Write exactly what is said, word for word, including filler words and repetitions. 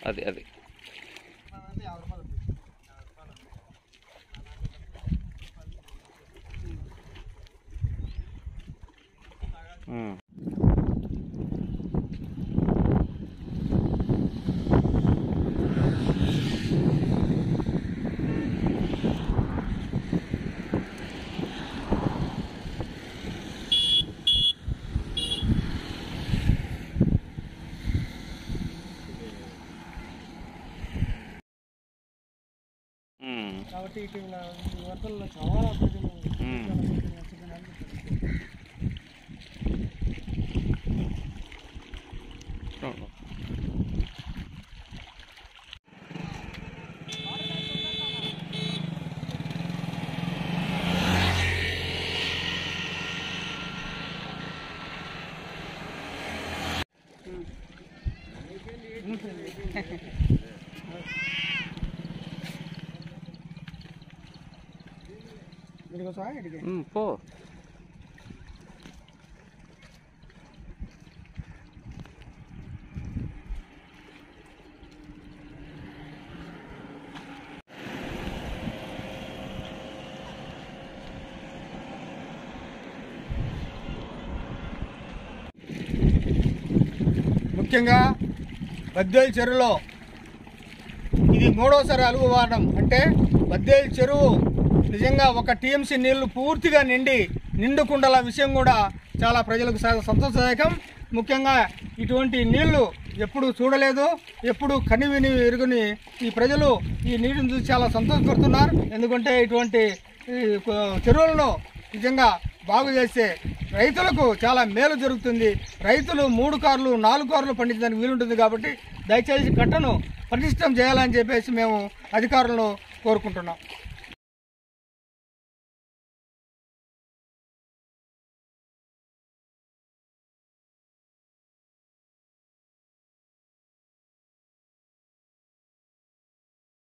అది అది కాబట్టి ఇటీవల వరదల్లో చాలా ప్రజలు పో ముఖ్యంగా బద్దేలు చెరువులో ఇది మూడోసారి అలుగు వాడడం అంటే బద్దేలు చెరువు నిజంగా ఒక టీఎంసీ నీళ్లు పూర్తిగా నిండి నిండుకుండల విషయం కూడా చాలా ప్రజలకు సంతోషదాయకం. ముఖ్యంగా ఇటువంటి నీళ్లు ఎప్పుడు చూడలేదు, ఎప్పుడు కనివిని ఎరుగుని ఈ ప్రజలు ఈ నీటిని చూసి చాలా సంతోషపడుతున్నారు. ఎందుకంటే ఇటువంటి చెరువులను నిజంగా బాగు చేస్తే రైతులకు చాలా మేలు జరుగుతుంది. రైతులు మూడు కార్లు నాలుగు కార్లు పండించడానికి వీలుంటుంది. కాబట్టి దయచేసి కట్టను పటిష్టం చేయాలని చెప్పేసి మేము అధికారులను కోరుకుంటున్నాం.